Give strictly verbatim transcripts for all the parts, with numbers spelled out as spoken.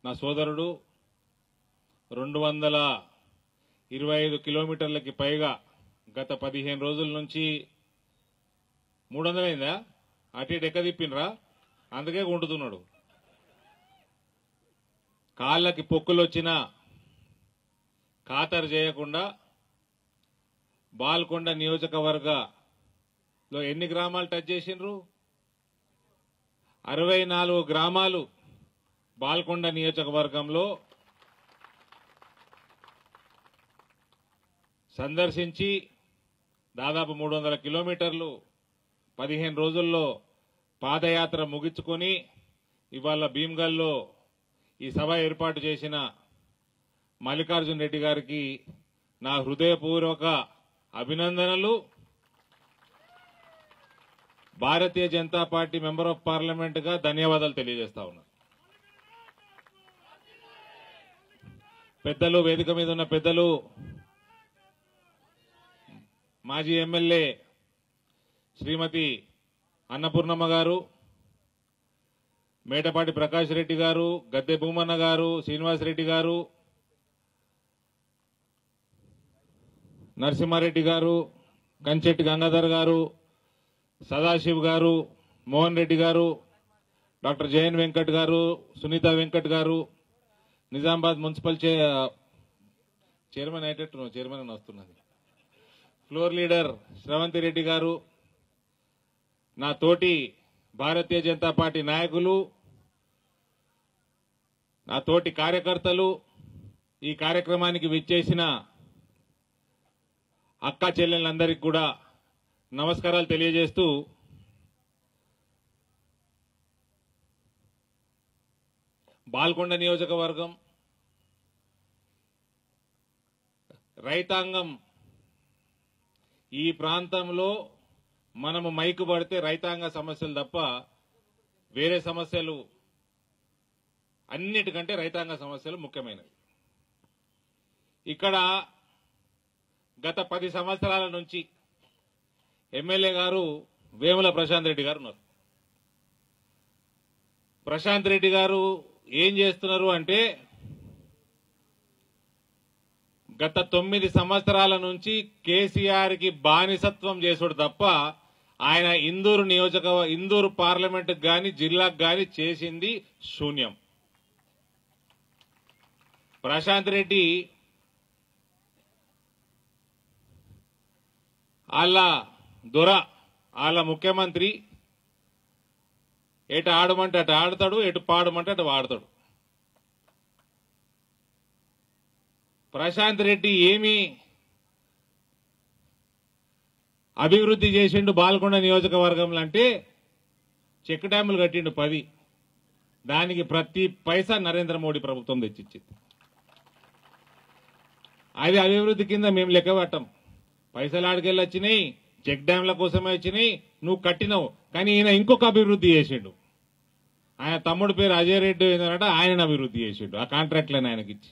నా సోదరుడు రెండు వందల ఇరవై ఐదు కిలోమీటర్లకి పైగా గత పదిహేను రోజుల నుంచి మూడు వందలైందా అటు ఇటు ఎక్క తిప్పినరా అందుకే గుంటుతున్నాడు. కాళ్ళకి పొక్కులు వచ్చినా ఖాతరు చేయకుండా బాల్కొండ నియోజకవర్గంలో ఎన్ని గ్రామాలు టచ్ చేసిండ్రు? అరవై నాలుగు గ్రామాలు బాల్కొండ నియోజకవర్గంలో సందర్శించి దాదాపు మూడు వందల కిలోమీటర్లు పదిహేను రోజుల్లో పాదయాత్ర ముగించుకొని ఇవాళ భీమ్గల్లో ఈ సభ ఏర్పాటు చేసిన మల్లికార్జున రెడ్డి గారికి నా హృదయపూర్వక అభినందనలు. Bharatiya Janata Party member of parliament గా ధన్యవాదాలు తెలియజేస్తా ఉన్నా. పెద్దలు, వేదిక మీద ఉన్న పెద్దలు, మాజీ ఎమ్మెల్యే శ్రీమతి అన్నపూర్ణమ్మ గారు, మేటపాటి ప్రకాష్ రెడ్డి గారు, గద్దె భూమన్న గారు, శ్రీనివాసరెడ్డి గారు, నరసింహారెడ్డి గారు, కంచెట్టి గంగాధర్ గారు, సదాశివ్ గారు, మోహన్ రెడ్డి గారు, డాక్టర్ జయన్ వెంకట్ గారు, సునీత వెంకట్ గారు, నిజామాబాద్ మున్సిపల్ చైర్మన్ అయ్యేటట్టు చైర్మన్ అని వస్తున్నది, ఫ్లోర్ లీడర్ శ్రవంతి రెడ్డి గారు, నా తోటి భారతీయ జనతా పార్టీ నాయకులు, నా తోటి కార్యకర్తలు, ఈ కార్యక్రమానికి విచ్చేసిన అక్క చెల్లెళ్ళందరికీ కూడా నమస్కారాలు తెలియజేస్తూ, బాల్కొండ నియోజకవర్గం రైతాంగం ఈ ప్రాంతంలో మనము మైకు పడితే రైతాంగ సమస్యలు తప్ప వేరే సమస్యలు అన్నిటికంటే రైతాంగ సమస్యలు ముఖ్యమైనవి. ఇక్కడ గత పది సంవత్సరాల నుంచి ఎమ్మెల్యే గారు వేముల ప్రశాంత్ రెడ్డి గారు ఉన్నారు. ప్రశాంత్ రెడ్డి గారు ఏం చేస్తున్నారు అంటే, గత తొమ్మిది సంవత్సరాల నుంచి కేసీఆర్ కి బానిసత్వం చేసుడు తప్ప ఆయన ఇందూరు నియోజక ఇందూరు పార్లమెంట్ గాని జిల్లాకు గాని చేసింది శూన్యం. ప్రశాంత్ రెడ్డి వాళ్ళ దొర, వాళ్ళ ముఖ్యమంత్రి ఎటు ఆడమంటే అటు ఆడతాడు, ఎటు పాడమంటే అటు వాడతాడు. ప్రశాంత్ రెడ్డి ఏమి అభివృద్ధి చేసిండు బాల్కొండ నియోజకవర్గంలో అంటే, చెక్ డ్యాములు కట్టిండు పది, దానికి ప్రతి పైసా నరేంద్ర మోడీ ప్రభుత్వం తెచ్చిచ్చింది. అది అభివృద్ధి కింద మేము లెక్క పెట్టం. పైసలు ఆడికెళ్ళి వచ్చినాయి, చెక్ డ్యాంల కోసమే వచ్చినాయి, నువ్వు కట్టినావు. కానీ ఈయన ఇంకొక అభివృద్ధి చేసిండు. ఆయన తమ్ముడు పేరు అజయ్ రెడ్డి ఏంటంటే ఆయన అభివృద్ధి చేసిండు ఆ కాంట్రాక్ట్లను ఆయనకిచ్చి.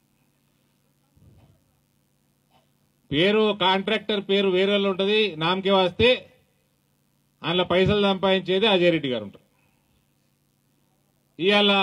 పేరు కాంట్రాక్టర్ పేరు వేరే ఉంటుంది, నామకే వస్తే అందులో పైసలు సంపాదించేది అజయ్ రెడ్డి గారు ఉంటారు. ఇవాళ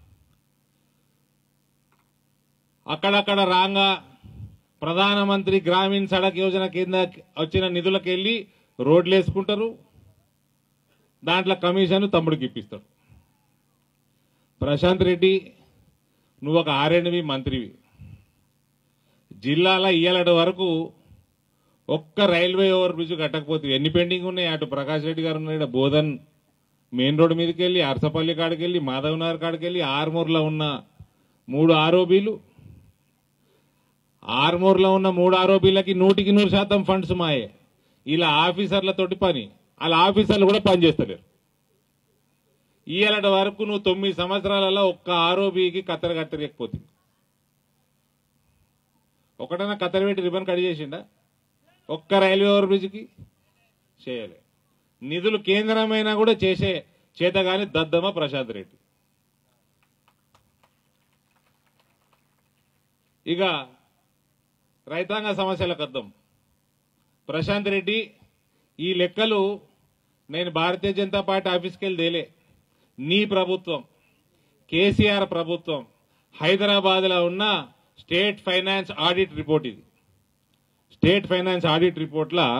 అక్కడక్కడ రాంగా ప్రధానమంత్రి గ్రామీణ సడక్ యోజన కింద వచ్చిన నిధులకు వెళ్లి రోడ్లు వేసుకుంటారు, దాంట్లో కమిషన్ తమ్ముడికి ఇప్పిస్తాడు. ప్రశాంత్ రెడ్డి, నువ్వు ఒక ఆర్ఎండ్బి మంత్రివి, జిల్లాలో ఇయ్యాలటి వరకు ఒక్క రైల్వే ఓవర్ బ్రిడ్జ్ కట్టకపోతే ఎన్ని పెండింగ్ ఉన్నాయి? అటు ప్రకాష్ రెడ్డి గారు ఉన్నాయి, బోధన్ మెయిన్ రోడ్ మీదకి వెళ్ళి అరసపల్లి కాడికి వెళ్ళి మాధవనగర్ కాడికి వెళ్ళి ఆర్మూర్లో ఉన్న మూడు ఆరోబీలు, ఆర్మూర్లో ఉన్న మూడు ఆరోబీలకి నూటికి నూరు శాతం ఫండ్స్ మాయే. ఇలా ఆఫీసర్లతోటి పని, వాళ్ళ ఆఫీసర్లు కూడా పనిచేస్తలేరు. ఇయ్యాలటి వరకు నువ్వు తొమ్మిది సంవత్సరాలలో ఒక్క ఆరోబీకి కత్తెర కత్తెరకపోతుంది. ఒకటైనా కత్తెర పెట్టి రిబన్ కట్ చేసిండా? ఒక్క రైల్వే ఓవర్ బ్రిడ్జ్కి చేయలే. నిధులు కేంద్రమైనా కూడా చేసే చేతగాని దద్దమ్మ ప్రశాంత్ రెడ్డి. ఇక రైతాంగ సమస్యలకు అర్థం ప్రశాంత్ రెడ్డి, ఈ లెక్కలు నేను భారతీయ జనతా పార్టీ ఆఫీస్కి వెళ్ళి తేలే. నీ ప్రభుత్వం, కేసీఆర్ ప్రభుత్వం హైదరాబాద్ లో ఉన్న స్టేట్ ఫైనాన్స్ ఆడిట్ రిపోర్ట్. ఇది స్టేట్ ఫైనాన్స్ ఆడిట్ రిపోర్ట్ లా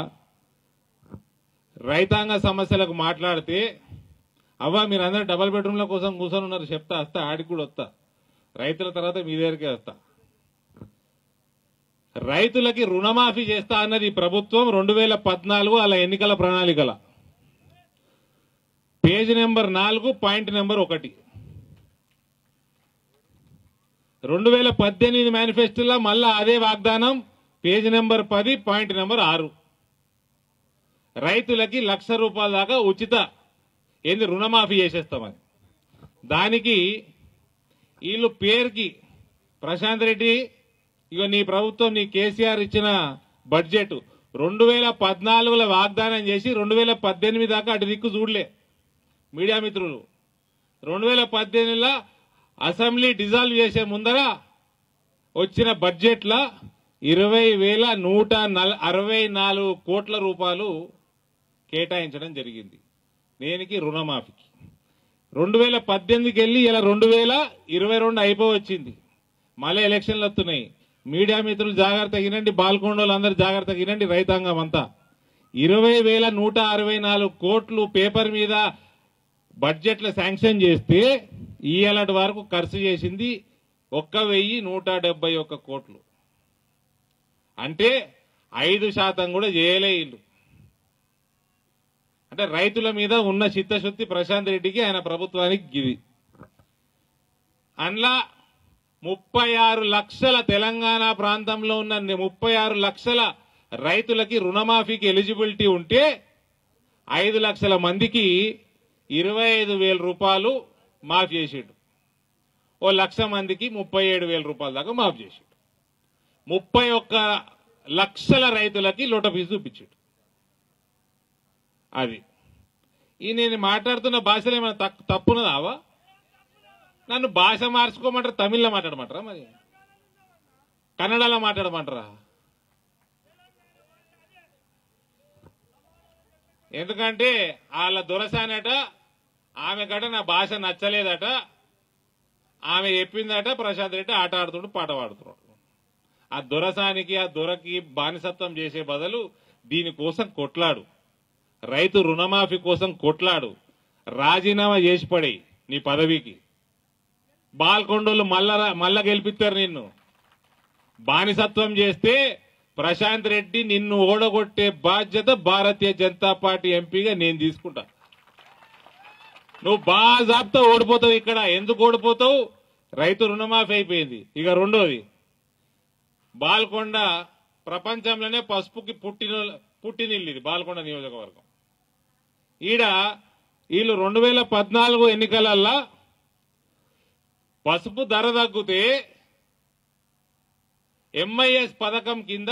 రైతాంగ సమస్యలకు మాట్లాడితే అవ్వ మీరందరూ డబల్ బెడ్రూమ్ల కోసం కూర్చొని ఉన్నారు, చెప్తా వస్తా, ఆడికి కూడా వస్తా, రైతుల తర్వాత మీ దగ్గరికే వస్తా. రైతులకి రుణమాఫీ చేస్తా అన్నది ప్రభుత్వం రెండు వేల పద్నాలుగు అలా ఎన్నికల ప్రణాళికల పేజ్ నెంబర్ నాలుగు పాయింట్ నెంబర్ ఒకటి. రెండు వేల పద్దెనిమిది మేనిఫెస్టోలో మళ్ళా అదే వాగ్దానం పేజ్ నెంబర్ పది పాయింట్ నెంబర్ ఆరు. రైతులకి లక్ష రూపాయల దాకా ఉచిత ఏంది రుణమాఫీ చేసేస్తామని. దానికి వీళ్ళు పేరుకి ప్రశాంత్ రెడ్డి ఇక నీ ప్రభుత్వం నీ కేసీఆర్ ఇచ్చిన బడ్జెట్ రెండు వేల పద్నాలుగులో వాగ్దానం చేసి రెండు వేల పద్దెనిమిది దాకా అటు దిక్కు చూడలే మీడియా మిత్రులు. రెండు వేల పద్దెనిమిదిలో అసెంబ్లీ డిజాల్వ్ చేసే ముందర వచ్చిన బడ్జెట్ల ఇరవై వేల నూట అరవై నాలుగు కోట్ల రూపాయలు కేటాయించడం జరిగింది దేనికి రుణమాఫీకి. రెండు వేల పద్దెనిమిదికి వెళ్ళి ఇలా రెండు వేల ఇరవై రెండు అయిపోవచ్చింది. మళ్ళీ ఎలక్షన్లు వస్తున్నాయి. మీడియా మిత్రులు జాగ్రత్త వినండి, బాల్కొండోళ్ళు అందరూ జాగ్రత్త వినండి, రైతాంగం అంతా. ఇరవై వేల నూట అరవై నాలుగు కోట్లు పేపర్ మీద బడ్జెట్లో శాంక్షన్ చేస్తే ఈఎలటి వరకు ఖర్చు చేసింది ఒక్క వెయ్యి నూట డెబ్బై ఒక్క కోట్లు. అంటే ఐదు శాతం కూడా చేయలే ఇల్లు. అంటే రైతుల మీద ఉన్న చిత్తశుద్ధి ప్రశాంత్ రెడ్డికి ఆయన ప్రభుత్వానికి గిది. అందులో ముప్పై ఆరు లక్షల తెలంగాణ ప్రాంతంలో ఉన్న ముప్పై ఆరు లక్షల రైతులకి రుణమాఫీకి ఎలిజిబిలిటీ ఉంటే ఐదు లక్షల మందికి ఇరవై ఐదు వేల రూపాయలు మాఫ్ చేసాడు. ఓ లక్ష మందికి ముప్పై ఏడు వేల రూపాయల దాకా మాఫ్ చేసాడు. ముప్పై ఒక్క లక్షల రైతులకి లోట ఫీజు చూపించాడు. అది ఈ నేను మాట్లాడుతున్న భాషలో ఏమైనా తప్పున్నదావా? నన్ను భాష మార్చుకోమంటారా? తమిళ్లో మాట్లాడమంటారా? మరి కన్నడలో మాట్లాడమంటారా? ఎందుకంటే వాళ్ళ దొరసానట ఆమె కట నా భాష నచ్చలేదట, ఆమె చెప్పిందట ప్రశాంత్ రెడ్డి ఆట ఆడుతుంటూ పాట పాడుతున్నాడు. ఆ దొరసానికి ఆ దొరకి బానిసత్వం చేసే బదులు దీనికోసం కొట్లాడు, రైతు రుణమాఫీ కోసం కొట్లాడు, రాజీనామా చేసి పడి నీ పదవికి. బాల్కొండోళ్ళు మల్ల మల్ల గెలిపిస్తారు నిన్ను. బానిసత్వం చేస్తే ప్రశాంత్ రెడ్డి నిన్ను ఓడగొట్టే బాధ్యత భారతీయ జనతా పార్టీ ఎంపీగా నేను తీసుకుంటా. నువ్వు బాజాబ్తో ఓడిపోతావు. ఇక్కడ ఎందుకు ఓడిపోతావు? రైతు రుణమాఫీ అయిపోయింది. ఇక రెండోది, బాల్కొండ ప్రపంచంలోనే పసుపుకి పుట్టిన పుట్టినిల్లు ఇది బాల్కొండ నియోజకవర్గం. ఈడ వీళ్ళు రెండు వేల పద్నాలుగు ఎన్నికలల్లా పసుపు ధర తగ్గితే ఎంఐఎస్ పథకం కింద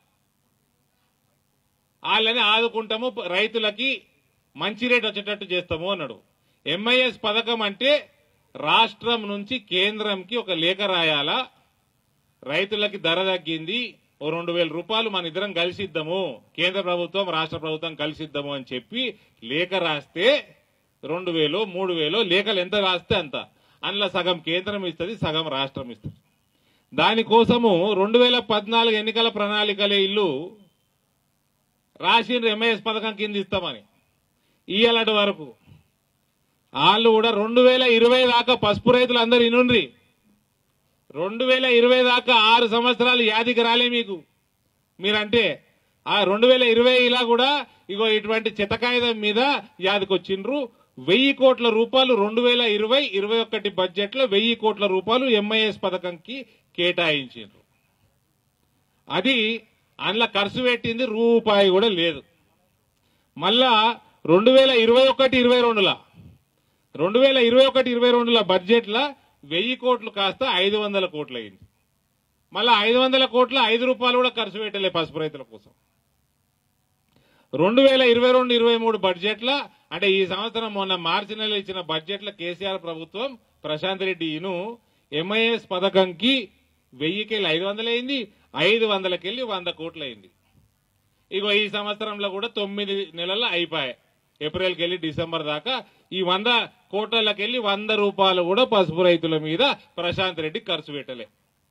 వాళ్ళని ఆదుకుంటాము, రైతులకి మంచి రేటు వచ్చేటట్టు చేస్తాము అన్నాడు. ఎంఐఎస్ పథకం అంటే రాష్ట్రం నుంచి కేంద్రంకి ఒక లేఖ రాయాలా, రైతులకి ధర తగ్గింది ఓ రెండు వేల రూపాయలు మన ఇద్దరం కలిసిద్దాము, కేంద్ర ప్రభుత్వం రాష్ట్ర ప్రభుత్వం కలిసిద్దాము అని చెప్పి లేఖ రాస్తే రెండు వేలు మూడు వేలు లేఖలు ఎంత రాస్తే అంత, అందులో సగం కేంద్రం ఇస్తుంది, సగం రాష్ట్రం ఇస్తుంది. దానికోసము రెండు వేల పద్నాలుగు ఎన్నికల ప్రణాళికలే ఇల్లు రాసిండ్రు ఎంఐఎస్ పథకం కింద ఇస్తామని. ఇయ్యాలటి వరకు వాళ్ళు కూడా రెండు వేల ఇరవై దాకా పసుపు రైతులు అందరు ఇనుండ్రి, రెండు వేల ఇరవై దాకా ఆరు సంవత్సరాలు యాదికి రాలే మీకు. మీరంటే ఆ రెండు వేల ఇరవై ఇలా కూడా ఇగో ఇటువంటి చితకాయుధం మీద యాదికొచ్చిండ్రు. వెయ్యి కోట్ల రూపాయలు రెండు వేల ఇరవై ఇరవై ఒకటి బడ్జెట్ లో వెయ్యి కోట్ల రూపాయలు ఎంఐఎస్ పథకంకి కేటాయించిండ్రు. అది అందులో ఖర్చు పెట్టింది రూపాయి కూడా లేదు. మళ్ళా రెండు వేల ఇరవై ఒకటి ఇరవై రెండులా రెండు వేల ఇరవై ఒకటి ఇరవై రెండుల బడ్జెట్ లా వెయ్యి కోట్లు కాస్త ఐదు వందల కోట్లు అయింది. మళ్ళా ఐదు వందల కోట్ల ఐదు రూపాయలు కూడా ఖర్చు పెట్టలే పసుపు రైతుల కోసం. రెండు వేల ఇరవై రెండు ఇరవై మూడు బడ్జెట్ల అంటే ఈ సంవత్సరం మొన్న మార్చి నెల ఇచ్చిన బడ్జెట్ల కేసీఆర్ ప్రభుత్వం ప్రశాంత్ రెడ్డి ఇను ఎంఐఎస్ పథకంకి వెయ్యికెళ్ళి ఐదు వందలు అయింది, ఐదు వందలకెళ్ళి వంద కోట్లు అయింది. ఇగో ఈ సంవత్సరంలో కూడా తొమ్మిది నెలల్లో అయిపోయాయి. ఏప్రిల్కి వెళ్ళి డిసెంబర్ దాకా ఈ వంద కోట్లకి వెళ్ళి వంద రూపాయలు కూడా పసుపు రైతుల మీద ప్రశాంత్ రెడ్డి ఖర్చు పెట్టలే.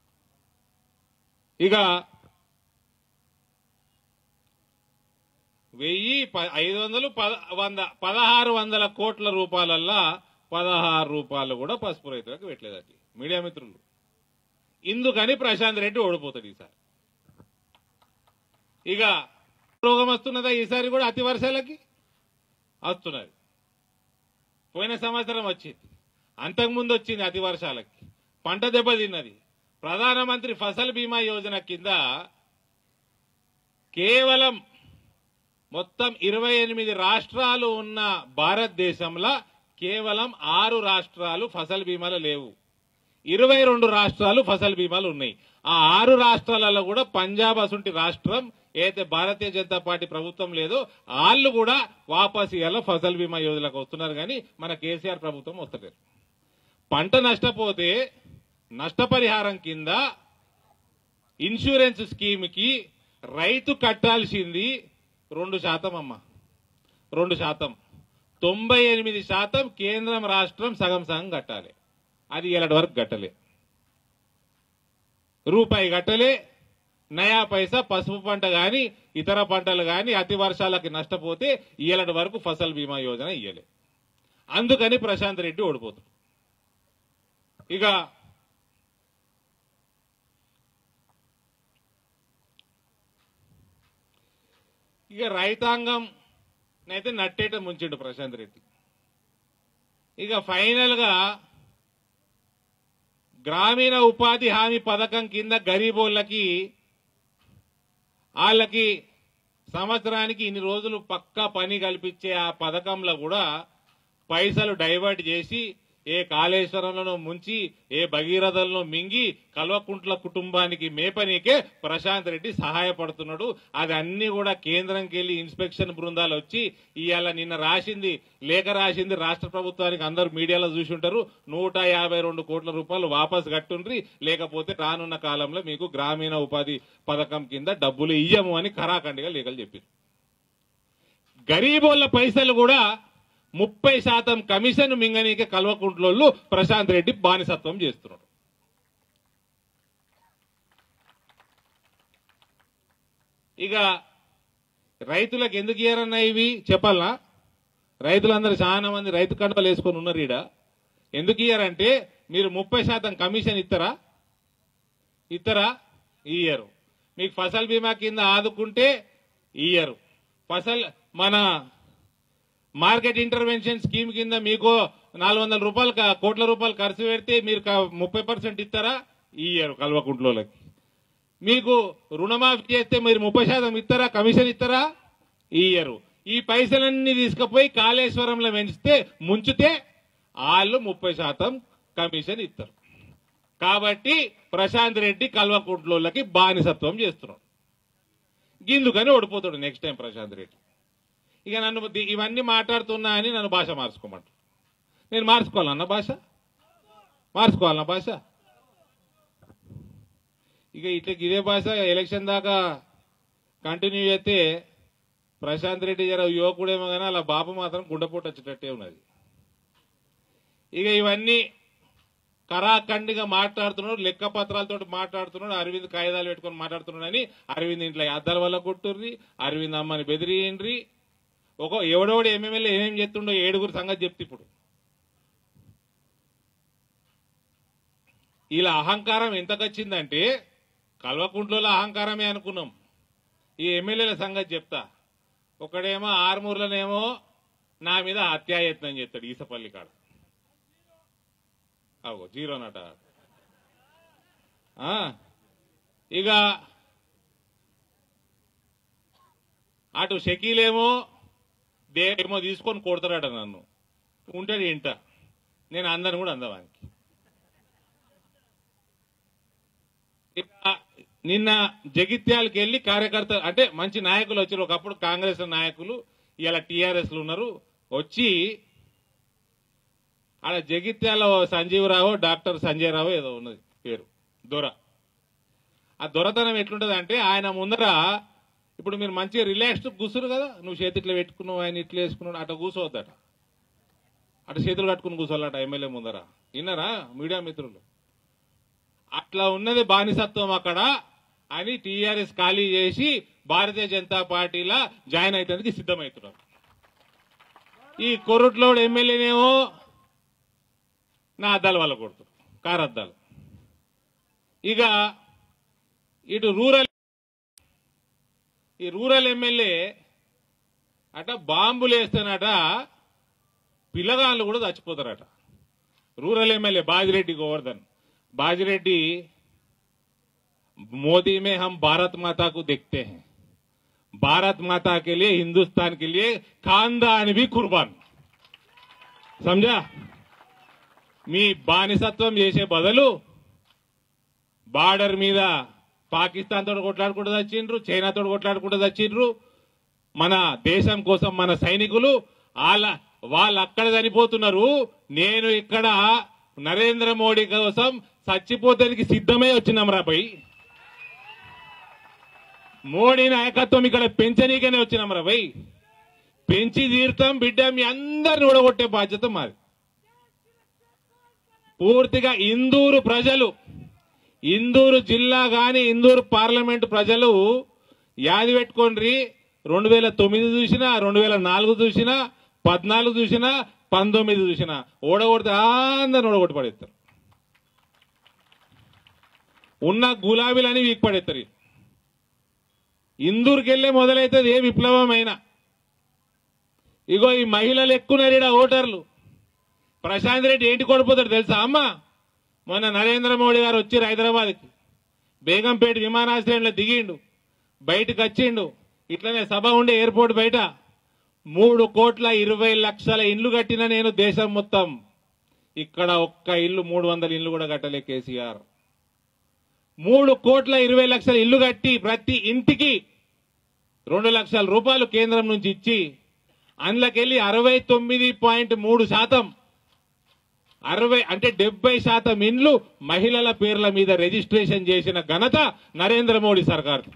ఇక వెయ్యి ఐదు వందలు వంద పదహారు వందల కోట్ల రూపాయలల్లా పదహారు రూపాయలు కూడా పసుపు రైతులకు పెట్టలేదట మీడియా మిత్రులు. ఇందుకని ప్రశాంత్ రెడ్డి ఓడిపోతాడు ఈసారి. ఇక రోగం వస్తున్నదా ఈసారి కూడా అతి వర్షాలకి వస్తున్నది. పోయిన సంవత్సరం వచ్చింది, అంతకుముందు వచ్చింది అతి వర్షాలకి, పంట దెబ్బతిన్నది. ప్రధానమంత్రి ఫసల్ బీమా యోజన కింద కేవలం మొత్తం ఇరవై ఎనిమిది రాష్ట్రాలు ఉన్న భారతదేశంలో కేవలం ఆరు రాష్ట్రాలు ఫసల్ బీమాలో లేవు, ఇరవై రెండు రాష్ట్రాలు ఫసల్ బీమాలు ఉన్నాయి. ఆ ఆరు రాష్ట్రాలలో కూడా పంజాబ్ అసుంటి రాష్ట్రం ఏదైతే భారతీయ జనతా పార్టీ ప్రభుత్వం లేదో వాళ్ళు కూడా వాపస్ ఇయ్యాల ఫసల్ బీమా యోజనకు వస్తున్నారు, కానీ మన కేసీఆర్ ప్రభుత్వం వస్తలేదు. పంట నష్టపోతే నష్టపరిహారం కింద ఇన్సూరెన్స్ స్కీమ్ కి రైతు కట్టాల్సింది రెండు శాతం అమ్మ, రెండు శాతం. తొంభై ఎనిమిది శాతం కేంద్రం రాష్ట్రం సగం సగం కట్టాలి. అది ఏడాది వరకు కట్టలే, రూపాయి కట్టలే. నయా పైసా పసుపు పంట గాని ఇతర పంటలు గాని అతి వర్షాలకి నష్టపోతే ఏడాది వరకు ఫసల్ బీమా యోజన ఇయ్యలే. అందుకని ప్రశాంత్ రెడ్డి ఓడిపోతాడు. ఇక ఇక రైతాంగం అయితే నట్టేట ముంచిండు ప్రశాంత్ రెడ్డి. ఇక ఫైనల్ గా గ్రామీణ ఉపాధి హామీ పథకం కింద గరీబోళ్ళకి వాళ్ళకి సంవత్సరానికి ఇన్ని రోజులు పక్కా పని కల్పించే ఆ పథకంలో కూడా పైసలు డైవర్ట్ చేసి ఏ కాళేశ్వరంలో ముంచి ఏ భగీరథలను మింగి కల్వకుంట్ల కుటుంబానికి మేపనీకే ప్రశాంత్ రెడ్డి సహాయపడుతున్నాడు. అది అన్ని కూడా కేంద్రంకి వెళ్లి ఇన్స్పెక్షన్ బృందాలు వచ్చి ఇవాళ నిన్న రాసింది లేఖ రాసింది రాష్ట్ర ప్రభుత్వానికి, అందరూ మీడియాలో చూసి ఉంటారు. నూట యాభై రెండు కోట్ల రూపాయలు వాపస్ కట్టుండ్రి, లేకపోతే రానున్న కాలంలో మీకు గ్రామీణ ఉపాధి పథకం కింద డబ్బులు ఇయ్యము అని ఖరాఖండిగా లేఖలు చెప్పారు. గరీబోళ్ల పైసలు కూడా ముప్పై శాతం కమిషన్ మింగనీకే కల్వకుంట్లోళ్ళు ప్రశాంత్ రెడ్డి బానిసత్వం చేస్తున్నాడు. ఇక రైతులకు ఎందుకు ఇయ్యారన్నా ఇవి చెప్పాలనా? రైతులందరూ చాలా మంది రైతు కండలు వేసుకొని ఉన్నారు ఈడ. ఎందుకు ఇయ్యారంటే మీరు ముప్పై శాతం కమిషన్ ఇస్తారా ఇస్తారా ఇయ్యరు. మీకు ఫసల్ బీమా కింద ఆదుకుంటే ఇయ్యరు. ఫసల్ మన మార్కెట్ ఇంటర్వెన్షన్ స్కీమ్ కింద మీకు నాలుగు వందల రూపాయలు కోట్ల రూపాయలు ఖర్చు పెడితే మీరు ముప్పై పర్సెంట్ ఇస్తారా ఇయ్యరు కల్వకుంట్లోకి. మీకు రుణమాఫీ చేస్తే మీరు ముప్పై శాతం ఇస్తారా కమిషన్ ఇస్తారా ఇయ్యరు. ఈ పైసలన్నీ తీసుకుపోయి కాళేశ్వరంలో పెంచితే ముంచితే వాళ్ళు ముప్పై శాతం కమిషన్ ఇస్తారు. కాబట్టి ప్రశాంత్ రెడ్డి కల్వకుంట్లోకి బానిసత్వం చేస్తున్నాడు. గిందుకని ఓడిపోతాడు నెక్స్ట్ టైం ప్రశాంత్ రెడ్డి. ఇక నన్ను ఇవన్నీ మాట్లాడుతున్నా అని నన్ను భాష మార్చుకోమంటారు. నేను మార్చుకోవాలన్న భాష మార్చుకోవాలన్న భాష ఇక ఇట్లా ఇదే భాష ఎలక్షన్ దాకా కంటిన్యూ చేస్తే ప్రశాంత్ రెడ్డి జర యువకుడేమో కానీ అలా బాబు మాత్రం గుండెపోటు వచ్చేటట్టే ఉన్నది. ఇక ఇవన్నీ కరాఖండిగా మాట్లాడుతున్నాడు, లెక్క పత్రాలతో మాట్లాడుతున్నాడు, అరవింద్ కాయిదాలు పెట్టుకుని మాట్లాడుతున్నాడు అని అరవింద్ ఇంట్లో అద్దాల వల్ల కొట్టుర్రి, అరవింద్ అమ్మని బెదిరియండ్రి. ఒక ఎవడోడు ఎమ్మెల్యే ఏమేమి చెప్తుండో ఏడుగురు సంగతి చెప్తే ఇప్పుడు ఇలా అహంకారం ఎంతకొచ్చిందంటే కల్వకుంట్లలో అహంకారమే అనుకున్నాం. ఈ ఎమ్మెల్యేల సంగతి చెప్తా. ఒకడేమో ఆర్మూర్లనేమో నా మీద హత్యాయత్నం చేస్తాడు ఈసపల్లి కాడ, అవో జీరోనట. ఇక అటు షకీలేమో దేమో తీసుకొని కొడతాడట నన్ను, ఉంటాడు ఇంట. నేను అందరిని కూడా అందవానికి. నిన్న జగిత్యాలకి వెళ్లి కార్యకర్త అంటే మంచి నాయకులు వచ్చారు. ఒకప్పుడు కాంగ్రెస్ నాయకులు ఇలా టీఆర్ఎస్ లో ఉన్నారు. వచ్చి ఆడ జగిత్యాల సంజీవరావు డాక్టర్ సంజయ్ రావు ఏదో ఉన్నది పేరు, దొర. ఆ దొరతనం ఎట్లుంటది అంటే ఆయన ముందర ఇప్పుడు మీరు మంచిగా రిలాక్స్డ్ కూర్చురు కదా, నువ్వు చేతి ఇట్లా పెట్టుకున్నావు, ఆయన ఇట్లా వేసుకున్నావు, అట్లా కూర్చోవద్దట, అటు చేతులు కట్టుకుని కూర్చోవాలట ఎమ్మెల్యే ముందర. విన్నారా మీడియా మిత్రులు? అట్లా ఉన్నది బానిసత్వం అక్కడ అని టీఆర్ఎస్ ఖాళీ చేసి భారతీయ జనతా పార్టీలో జాయిన్ అవుతానికి సిద్ధమవుతున్నారు. ఈ కొరుట్లోడు ఎమ్మెల్యేనేమో నా అద్దాలు వాళ్ళ కొడుతున్నారు, కారు అద్దాలు. ఇక ఇటు రూరల్ ఈ రూరల్ ఎమ్మెల్యే అట బాంబులు వేస్తేనట పిల్లగాళ్ళు కూడా చచ్చిపోతారట. Rural MLA Bajireddy Govardhan. బాజిరెడ్డి मोदी में हम भारत माता को देखते हैं, भारत माता के लिए, हिंदुस्तान के लिए खानदान भी कुर्बान. समझा? మీ బానిసత్వం చేసే బదులు బార్డర్ మీద పాకిస్తాన్ తోటి కొట్లాడుకుంటూ వచ్చిండ్రు, చైనా తోటి కొట్లాడుకుంటూ వచ్చిండ్రు. మన దేశం కోసం మన సైనికులు వాళ్ళ వాళ్ళు అక్కడ చనిపోతున్నారు. నేను ఇక్కడ నరేంద్ర మోడీ కోసం చచ్చిపోతానికి సిద్ధమే వచ్చినాం రా భయ్. మోడీ నాయకత్వం ఇక్కడ పెంచనీకనే వచ్చినాం రా భయ్. పెంచి తీర్థం బిడ్డ, మీ అందరిని ఊడగొట్టే బాధ్యత మాది. పూర్తిగా ఇందూరు ప్రజలు, ఇందూరు జిల్లా గాని ఇందూరు పార్లమెంటు ప్రజలు యాది పెట్టుకోండి. రెండు వేల తొమ్మిది చూసినా, రెండు వేల నాలుగు చూసినా, పద్నాలుగు చూసినా, పంతొమ్మిది చూసినా ఓడగొడితే అందరిని ఓడగొట్టి పడేస్తారు. ఉన్న గులాబీలని వీక్ పడేస్తారు. ఇందూరుకి వెళ్లే మొదలైతుంది ఏ విప్లవమైనా. ఇగో ఈ మహిళలు ఎక్కున్నారు ఓటర్లు. ప్రశాంత్ రెడ్డి ఏంటి కొడిపోతాడు తెలుసా అమ్మ? మొన్న నరేంద్ర మోడీ గారు వచ్చారు హైదరాబాద్కి, బేగంపేట విమానాశ్రయంలో దిగిండు, బయటకు వచ్చిండు. ఇట్లనే సభ ఉండే ఎయిర్పోర్ట్ బయట మూడు కోట్ల ఇరవై లక్షల ఇండ్లు కట్టిన నేను దేశం మొత్తం. ఇక్కడ ఒక్క ఇల్లు మూడు వందల ఇల్లు కూడా కట్టలే కేసీఆర్. మూడు కోట్ల ఇరవై లక్షల ఇల్లు కట్టి ప్రతి ఇంటికి రెండు లక్షల రూపాయలు కేంద్రం నుంచి ఇచ్చి అందులోకెళ్లి అరవై తొమ్మిది పాయింట్ మూడు శాతం అరవై అంటే డెబ్బై శాతం ఇండ్లు మహిళల పేర్ల మీద రిజిస్ట్రేషన్ చేసిన ఘనత నరేంద్ర మోడీ సర్కార్.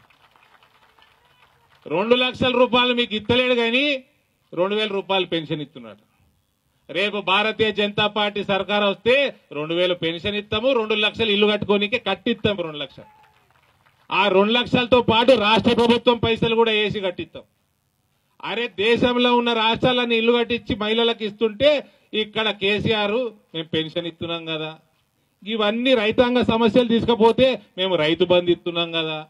రెండు లక్షల రూపాయలు మీకు ఇస్తలేడు కానీ రెండు వేల రూపాయలు పెన్షన్ ఇస్తున్నాడు. రేపు భారతీయ జనతా పార్టీ సర్కార్ వస్తే రెండు వేలు పెన్షన్ ఇస్తాము, రెండు లక్షలు ఇల్లు కట్టుకోనికే కట్టిస్తాము. రెండు లక్షలు ఆ రెండు లక్షలతో పాటు రాష్ట్ర ప్రభుత్వం పైసలు కూడా వేసి కట్టిస్తాం. అరే దేశంలో ఉన్న రాష్ట్రాలన్నీ ఇల్లు కట్టించి మహిళలకు ఇస్తుంటే ఇక్కడ కేసీఆర్ మేము పెన్షన్ ఇస్తున్నాం కదా, ఇవన్నీ రైతాంగ సమస్యలు తీసుకపోతే మేము రైతు బంధు ఇస్తున్నాం కదా.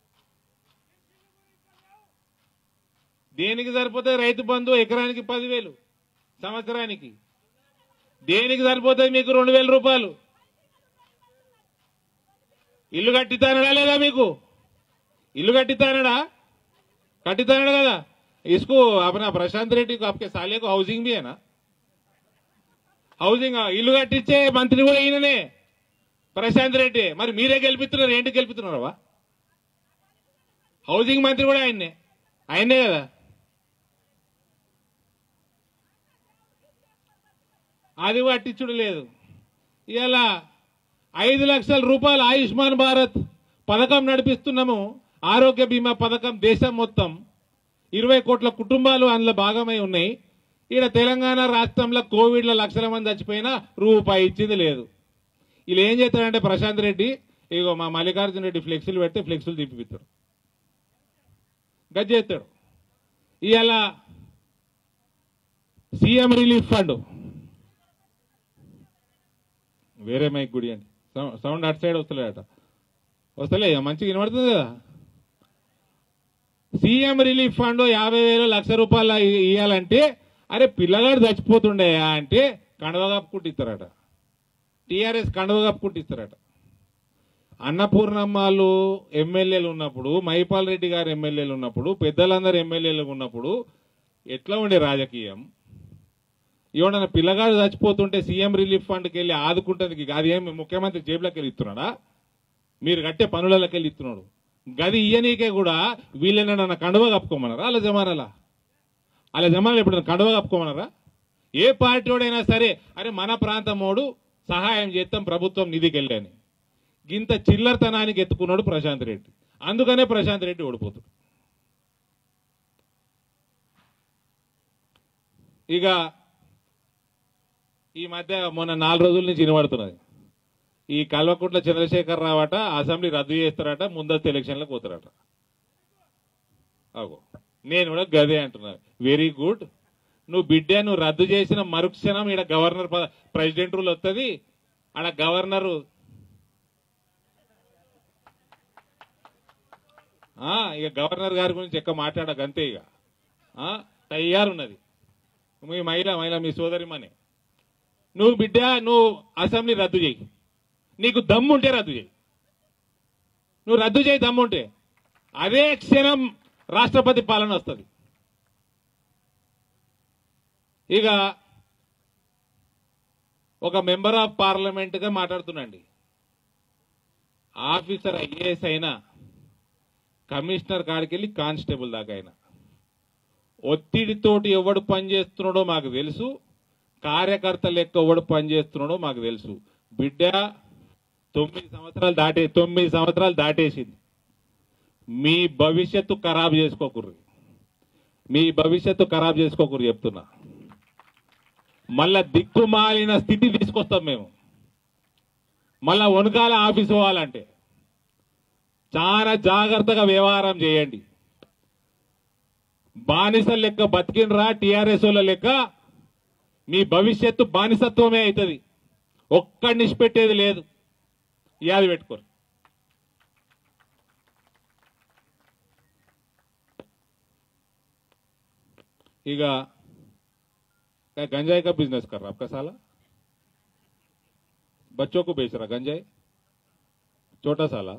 దేనికి సరిపోతుంది రైతు బంధు? ఎకరానికి పదివేలు సంవత్సరానికి. దేనికి సరిపోతుంది మీకు రెండు వేల రూపాయలు? ఇల్లు కట్టితానడా లేదా? మీకు ఇల్లు కట్టితానడా? కట్టితానడా కదా? इसको अपना प्रशांत रेड्डी को आपके साले को हाउसिंग भी है ना, హౌసింగ్ ఇల్లు కట్టించే మంత్రి కూడా ఈయననే ప్రశాంత్ రెడ్డి. మరి మీరే గెలిపిస్తున్నారు, ఏంటి గెలిపిస్తున్నారా? హౌసింగ్ మంత్రి కూడా ఆయన్నే ఆయనే కదా. అది పట్టించుడు లేదు. ఇలా ఐదు లక్షల రూపాయలు ఆయుష్మాన్ భారత్ పథకం నడిపిస్తున్నాము, ఆరోగ్య బీమా పథకం దేశం మొత్తం. ఇరవై కోట్ల కుటుంబాలు అందులో భాగమై ఉన్నాయి. ఈడ తెలంగాణ రాష్ట్రంలో కోవిడ్లో లక్షల మంది చచ్చిపోయినా రూపాయి ఇచ్చింది లేదు. వీళ్ళు ఏం చేస్తాడంటే ప్రశాంత్ రెడ్డి, ఇగో మా మల్లికార్జున రెడ్డి ఫ్లెక్సీలు పెడితే ఫ్లెక్సీలు తిప్పిస్తాడు, గది చేస్తాడు. ఇవాళ సీఎం రిలీఫ్ ఫండ్, వేరే మైక్ గుడి అండి, సౌండ్ అటు సైడ్ వస్తలేదట, వస్తలే మంచిగా వినబడుతుంది కదా. సీఎం రిలీఫ్ ఫండ్ యాభై వేలు లక్ష రూపాయలు ఇవ్వాలంటే, అరే పిల్లగాడు చచ్చిపోతుండే అంటే కండవ కప్పుకుంటిస్తారట, టీఆర్ఎస్ కండవ కప్పుకుంటిస్తారట. అన్నపూర్ణమ్మలు ఎమ్మెల్యేలు ఉన్నప్పుడు, మైపాల్ రెడ్డి గారు ఎమ్మెల్యేలు ఉన్నప్పుడు, పెద్దలందరూ ఎమ్మెల్యేలు ఉన్నప్పుడు ఎట్లా ఉండే రాజకీయం? ఏమన్నా పిల్లగాడు చచ్చిపోతుంటే సీఎం రిలీఫ్ ఫండ్కి వెళ్ళి ఆదుకుంటుంది, అది ఏమి ముఖ్యమంత్రి జేబులోకి వెళ్ళి ఇస్తున్నాడా? మీరు కట్టే పనులకి వెళ్ళి ఇస్తున్నాడు. గది ఇయ్యనీకే కూడా వీళ్ళేనా కండువ కప్పుకోమన్నారా? అలా జమానాలా అలా జమానాలు ఎప్పుడైనా కండువ కప్పుకోమన్నారా? ఏ పార్టీ వాడైనా సరే అరే మన ప్రాంతమోడు సహాయం చేస్తాం ప్రభుత్వం నిధికి వెళ్ళని, గింత చిల్లరతనానికి ఎత్తుకున్నాడు ప్రశాంత్ రెడ్డి. అందుకనే ప్రశాంత్ రెడ్డి ఓడిపోతాడు. ఇక ఈ మధ్య మొన్న నాలుగు రోజుల నుంచి వినబడుతున్నది, ఈ కల్వకుంట్ల చంద్రశేఖర్ రావట అసెంబ్లీ రద్దు చేస్తారట, ముందస్తు ఎలక్షన్లకు పోతారట. అగో నేను కూడా గదే అంటున్నా, వెరీ గుడ్. నువ్వు బిడ్డ నువ్వు రద్దు చేసిన మరుక్షణం ఈడ గవర్నర్ ప్రెసిడెంట్ రూల్ వస్తుంది. ఆడ గవర్నరు ఇక గవర్నర్ గారి గురించి ఎక్క మాట్లాడక అంతే. ఇక తయారున్నది మీ మహిళ మహిళ మీ సోదరిమనే. నువ్వు బిడ్డ నువ్వు అసెంబ్లీ రద్దు చేయి, నీకు దమ్ముంటే రద్దు చేయి. నువ్వు రద్దు చేయి దమ్ముంటే, అదే క్షణం రాష్ట్రపతి పాలన వస్తుంది. ఇక ఒక మెంబర్ ఆఫ్ పార్లమెంట్ గా మాట్లాడుతున్నాండి. ఆఫీసర్ ఐఏఎస్ అయినా, కమిషనర్ కాడికి వెళ్ళి కానిస్టేబుల్ దాకా అయినా ఒత్తిడితోటి ఎవడు పనిచేస్తున్నాడో మాకు తెలుసు, కార్యకర్త లెక్క ఎవడు పనిచేస్తున్నాడో మాకు తెలుసు. బిడ్డ తొమ్మిది సంవత్సరాలు దాటే తొమ్మిది సంవత్సరాలు దాటేసింది. మీ భవిష్యత్తు ఖరాబ్ చేసుకోకూడదు, మీ భవిష్యత్తు ఖరాబ్ చేసుకోకూడదు చెప్తున్నా. మళ్ళా దిక్కుమాలిన స్థితి తీసుకొస్తాం మేము. మళ్ళా వనకాల ఆఫీస్ పోవాలంటే చాలా జాగ్రత్తగా వ్యవహారం చేయండి. బానిసల లెక్క బతికినరా టీఆర్ఎస్ వాళ్ళ లెక్క మీ భవిష్యత్తు బానిసత్వమే అవుతుంది. ఒక్కడిని నిష్పెట్టేది లేదు, యాది పెట్టుకోరు. ఇక गंजाई का बिजनेस कर रहा आपका साला, बच्चों को बेच रहा गंजाई, छोटा साला.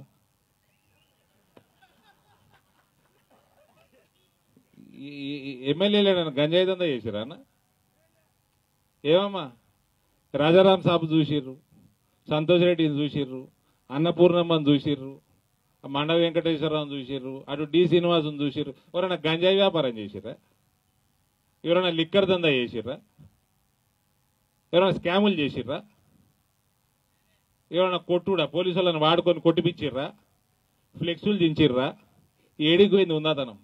ఎమ్మెల్యేలేనా గంజాయి దందా చేసిరా అన్న? ఏమమ్మా రాజారాం సాబ్ చూసిర్రు, సంతోష్ రెడ్డిని చూసిర్రు, అన్నపూర్ణమ్మని చూసిర్రు, మండవ వెంకటేశ్వరరావుని చూసిర్రు, అటు డి శ్రీనివాసుని చూసిర్రు. ఎవరైనా గంజాయి వ్యాపారం చేసిర్రా? ఎవరైనా లిక్కర్ దందా చేసిర్రా? ఎవరైనా స్కాములు చేసిర్రా? ఎవరైనా కొట్టుడా పోలీసు వాళ్ళని వాడుకొని కొట్టిపిచ్చిర్రా? ఫ్లెక్సులు దించిర్రా? ఏడికి పోయింది ఉన్నతనం?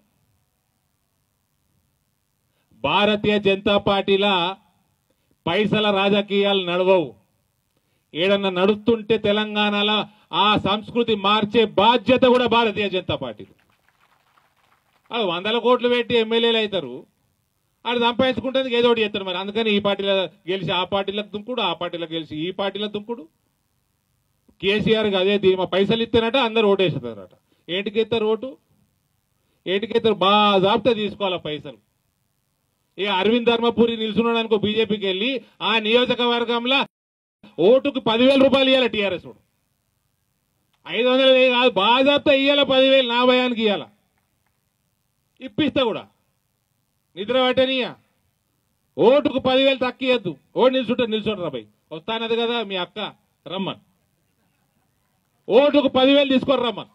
భారతీయ జనతా పార్టీలా పైసల రాజకీయాలు నడవవు. ఏడన్నా నడుస్తుంటే తెలంగాణలో ఆ సంస్కృతి మార్చే బాధ్యత కూడా భారతీయ జనతా పార్టీ. అది వందల కోట్లు పెట్టి ఎమ్మెల్యేలు అవుతారు, అది సంపాదించుకుంటుంది ఏదో ఒకటి చేస్తారు. మరి అందుకని ఈ పార్టీలో గెలిచి ఆ పార్టీలకు దుంకుడు, ఆ పార్టీలో గెలిచి ఈ పార్టీలో దుంకుడు. కేసీఆర్కి అదే ధీమా, పైసలు ఇస్తేనట అందరు ఓటేస్తారట. ఏంటికి ఇస్తారు ఓటు? ఏంటికి ఇస్తారు? బాగా జాబితా తీసుకోవాలి పైసలు. ఇక అరవింద్ ధర్మపురి నిల్చున్నాడు అనుకో బీజేపీకి వెళ్ళి, ఆ నియోజకవర్గంలో ఓటుకు పదివేల రూపాయలు ఇవ్వాలి టీఆర్ఎస్ ఓటు. ఐదు వందలు కాదు, బాజాబ్తా ఇవ్వాలి పదివేలు, నా భయానికి ఇవ్వాల, ఇప్పిస్తా కూడా. నిద్ర పట్టనియా, ఓటుకు పదివేలు తక్కువద్దు. ఓటు నిల్చుంటే నిల్చుంటారు రాబాయ్, వస్తానది కదా మీ అక్క రమ్మన్, ఓటుకు పదివేలు తీసుకొని రమ్మన్.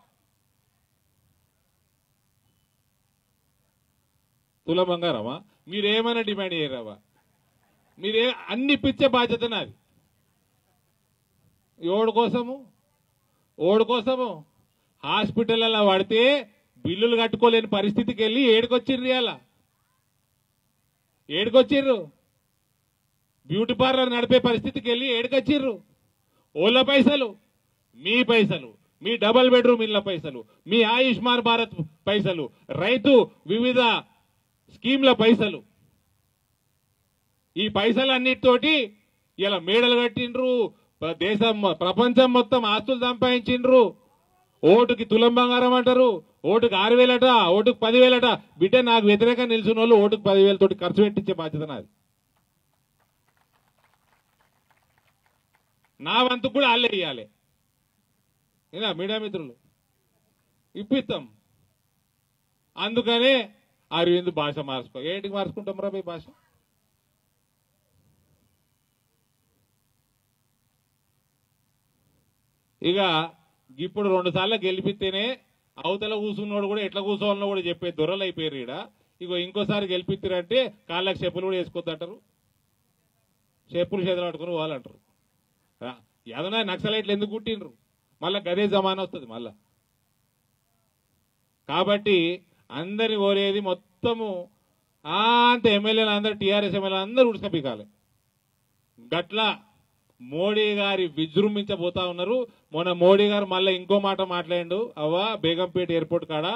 తుల బంగారమా? మీరేమైనా డిమాండ్ చేయరావా? మీరే అన్ని ఇప్పించే బాధ్యత నాది. ఓడి కోసము ఓడి కోసము హాస్పిటల్లో పడితే బిల్లులు కట్టుకోలేని పరిస్థితికి వెళ్ళి ఏడుకొచ్చిర్రు. ఇలా ఏడుకొచ్చిర్రు. బ్యూటీ పార్లర్ నడిపే పరిస్థితికి వెళ్ళి ఏడుకొచ్చిర్రు. ఓళ్ళ పైసలు, మీ పైసలు, మీ డబల్ బెడ్రూమ్ ఇళ్ల పైసలు, మీ ఆయుష్మాన్ భారత్ పైసలు, రైతు వివిధ స్కీమ్ల పైసలు, ఈ పైసలన్నిటితోటి ఇలా మేడలు కట్టిండ్రు, దేశం ప్రపంచం మొత్తం ఆస్తులు సంపాదించిండ్రు. ఓటుకి తులం బంగారం అంటారు, ఓటుకు ఆరు వేలట, ఓటుకు పదివేలట. బిడ్డ నాకు వ్యతిరేకంగా నిలిచిన వాళ్ళు ఓటుకు పదివేలతోటి ఖర్చు పెట్టించే బాధ్యత నాది. నా వంతు కూడా వాళ్ళే ఇవ్వాలి. ఇలా మీడియా మిత్రులు ఇప్పిస్తాం. అందుకనే అరవింద్ భాష మార్చుకో. ఏంటికి మార్చుకుంటాం రా భాష? ఇక ఇప్పుడు రెండు సార్లు గెలిపిస్తేనే అవతల కూర్చున్నోడు కూడా ఎట్లా కూర్చోవాలనో కూడా చెప్పే దొరలు అయిపోయారు ఈడ. ఇగో ఇంకోసారి గెలిపిస్తారంటే కాళ్ళకి చెప్పులు కూడా వేసుకోద్దంటారు, చెప్పులు చేతులు పట్టుకుని పోవాలంటారు. ఏదైనా నక్సలైట్లు ఎందుకు కుట్టిండ్రు? మళ్ళా గదే జమానా వస్తుంది మళ్ళా. కాబట్టి అందరి కోరేది మొత్తము అంత ఎమ్మెల్యేలు అందరూ టీఆర్ఎస్ ఎమ్మెల్యేలు అందరూ ఉడసపికాలి. గట్లా మోడీ గారి విజృంభించబోతా ఉన్నారు. మొన్న మోడీ గారు మళ్ళీ ఇంకో మాట మాట్లాడిండు. అవ్వా బేగంపేట ఎయిర్పోర్ట్ కాడ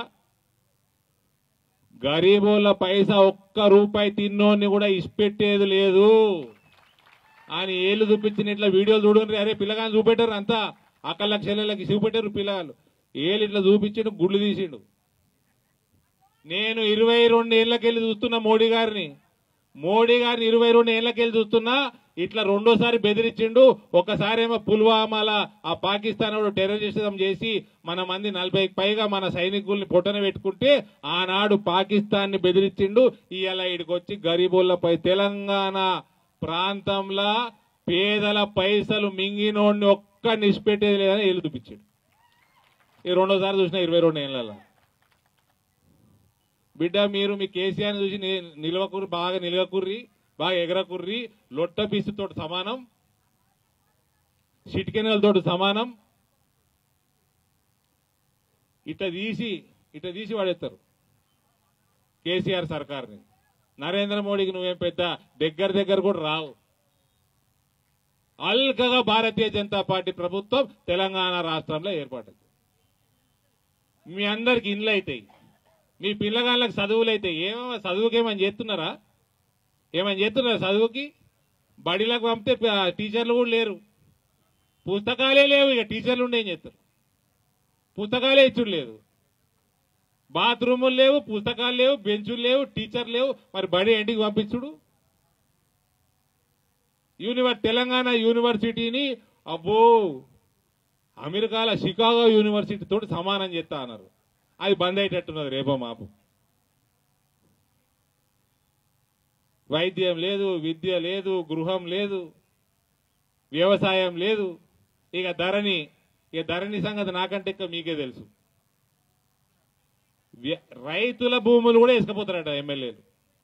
గరీబోళ్ళ పైసా ఒక్క రూపాయి తిన్నోని కూడా ఇష్టపెట్టేది లేదు అని ఏళ్ళు చూపించిన ఇట్లా వీడియోలు చూడండి. అరే పిల్లగాని చూపెట్టారు, అంతా అక్కళ్ళకి చెల్లెళ్ళకి చూపెట్టారు. పిల్లగాళ్ళు ఏళ్ళు ఇట్లా చూపించిండు, గుళ్ళు తీసిండు. నేను ఇరవై రెండు ఏళ్లకెళ్ళి చూస్తున్నా మోడీ గారిని మోడీ గారిని ఇరవై రెండు ఏళ్లకెళ్ళి చూస్తున్నా. ఇట్లా రెండోసారి బెదిరించిండు. ఒకసారి ఏమో పుల్వామాల ఆ పాకిస్తాన్ టెర్రరిజం చేసి మన మంది నలభైకి పైగా మన సైనికుల్ని పొట్టన పెట్టుకుంటే ఆనాడు పాకిస్తాన్ ని బెదిరించిండు. ఇవాళ ఇడికి వచ్చి గరీబులపై తెలంగాణ ప్రాంతంలో పేదల పైసలు మింగినోడిని ఒక్క నిష్పెట్టేది లేదని ఏళ్ళు చూపించాడు. ఈ రెండోసారి చూసిన ఇరవై రెండు ఏళ్లలో బిడ్డ మీరు మీ కేసీఆర్ చూసి నిలవకుర్రి, బాగా నిలవకుర్రి, బాగా ఎగరకుర్రి. లొట్ట పీసుతో సమానం, చిటికెనలతో సమానం. ఇట్లా తీసి ఇట్లా తీసి వాడేస్తారు కేసీఆర్ సర్కార్ని. నరేంద్ర మోడీకి నువ్వేం పెద్ద దగ్గర దగ్గర కూడా రావు. అల్కగా భారతీయ జనతా పార్టీ ప్రభుత్వం తెలంగాణ రాష్ట్రంలో ఏర్పాటైంది. మీ అందరికి ఇండ్లు అవుతాయి, మీ పిల్లగాళ్ళకి చదువులు అవుతాయి. ఏమో చదువుకి ఏమని చేస్తున్నారా? ఏమని చేస్తున్నారా చదువుకి? బడిలకు పంపితే టీచర్లు కూడా లేరు, పుస్తకాలే లేవు. ఇక టీచర్లు ఉండే ఏం చేస్తారు? పుస్తకాలే ఇచ్చుడు లేదు, బాత్రూములు లేవు, పుస్తకాలు లేవు, బెంచులు లేవు, టీచర్లు లేవు. మరి బడి ఇంటికి పంపించుడు? యూనివర్ తెలంగాణ యూనివర్సిటీని అబ్బో అమెరికాల షికాగో యూనివర్సిటీ తోటి సమానం చేస్తా అన్నారు. అది బంద్ అయ్యేటట్టున్నది రేపో మాపు. వైద్యం లేదు, విద్య లేదు, గృహం లేదు, వ్యవసాయం లేదు. ఇక ధరణి ఇక ధరణి సంగతి నాకంటే ఎక్కువ మీకే తెలుసు. రైతుల భూములు కూడా వేసుకుపోతారట ఎమ్మెల్యేలు.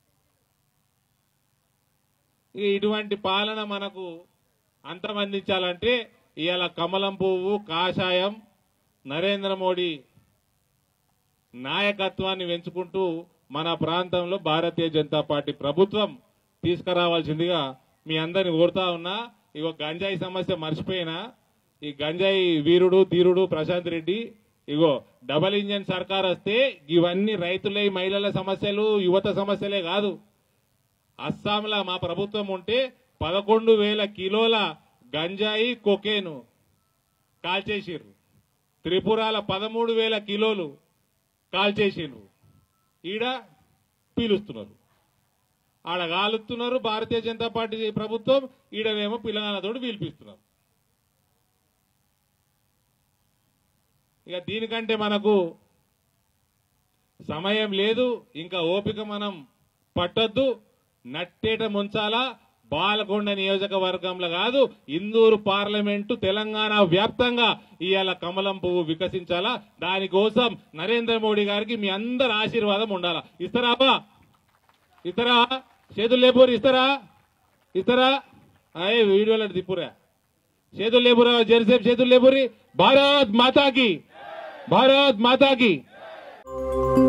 ఇక ఇటువంటి పాలన మనకు అంతమందించాలంటే ఇవాళ కమలం పువ్వు కాషాయం నరేంద్ర మోడీ నాయకత్వాన్ని పెంచుకుంటూ మన ప్రాంతంలో భారతీయ జనతా పార్టీ ప్రభుత్వం తీసుకురావాల్సిందిగా మీ అందరిని కోరుతా ఉన్నా. ఇగో గంజాయి సమస్య మర్చిపోయినా, ఈ గంజాయి వీరుడు ధీరుడు ప్రశాంత్ రెడ్డి ఇగో డబల్ ఇంజన్ సర్కార్ వస్తే ఇవన్నీ రైతులే, మహిళల సమస్యలు, యువత సమస్యలే కాదు. అస్సాంలో మా ప్రభుత్వం ఉంటే పదకొండు వేల కిలోల గంజాయి కొకేను కాల్చేసిర్రు. త్రిపురాల పదమూడు వేల కిలోలు కాల్చేసిండ్రు. ఈడ పీలుస్తున్నారు, ఆడ కాలుస్తున్నారు భారతీయ జనతా పార్టీ ప్రభుత్వం. ఈడనేమో పిల్లగాళ్ళతో పీల్పిస్తున్నారు. ఇక దీనికంటే మనకు సమయం లేదు, ఇంకా ఓపిక మనం పట్టొద్దు. నట్టేట ముంచాలా. బాలకొండ నియోజకవర్గంలో కాదు, ఇందూరు పార్లమెంటు తెలంగాణ వ్యాప్తంగా ఇవాళ కమలం పువ్వు వికసించాలా. దానికోసం నరేంద్ర మోడీ గారికి మీ అందరి ఆశీర్వాదం ఉండాలా. ఇస్తారా అబ్బా? ఇస్తారా? చేతులు లేపురు. ఇస్తారా? ఇస్తారా? అయ్యే వీడియోలో దిప్పురా. చేతులు లేపురా, జెర్సేపు చేతులు లేపురి. భారత్ మాతాకి, భారత్ మాతాకి.